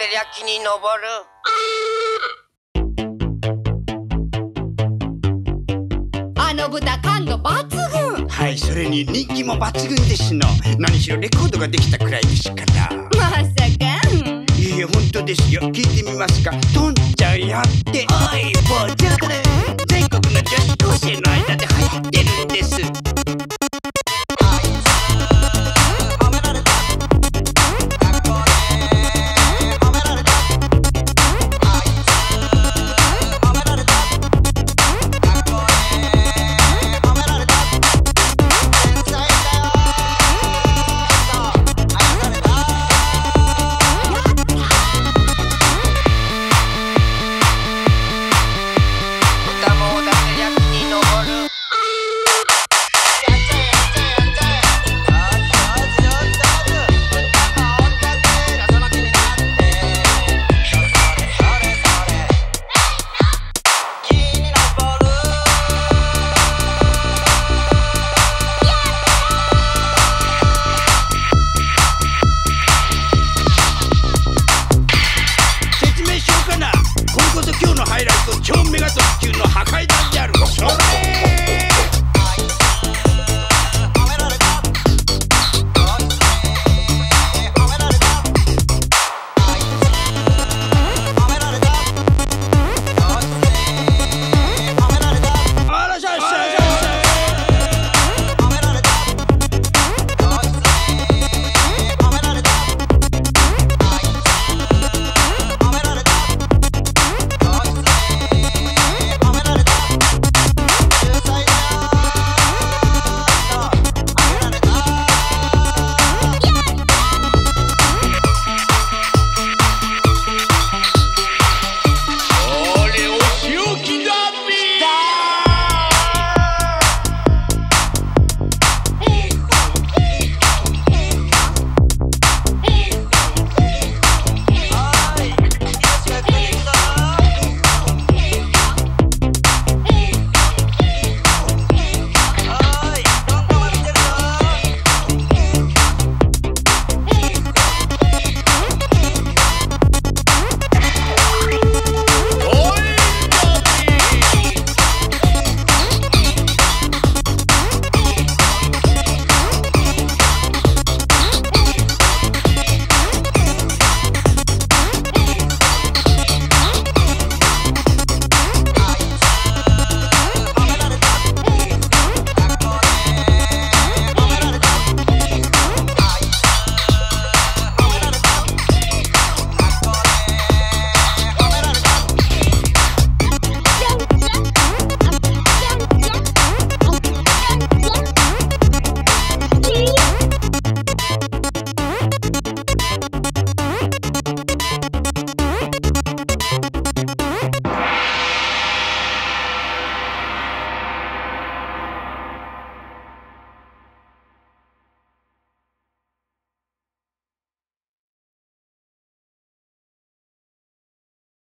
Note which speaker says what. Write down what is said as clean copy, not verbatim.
Speaker 1: ってりゃ木に登る。
Speaker 2: あの豚感度抜群。
Speaker 3: はい、それに人気も抜群ですの。何しろレコードができたくらいですから。
Speaker 2: まさか。
Speaker 3: いや、本当ですよ。聞いてみますか。とんちゃんやって。おい、もうちょっとね。全国の女子高生の間で流行ってるんです。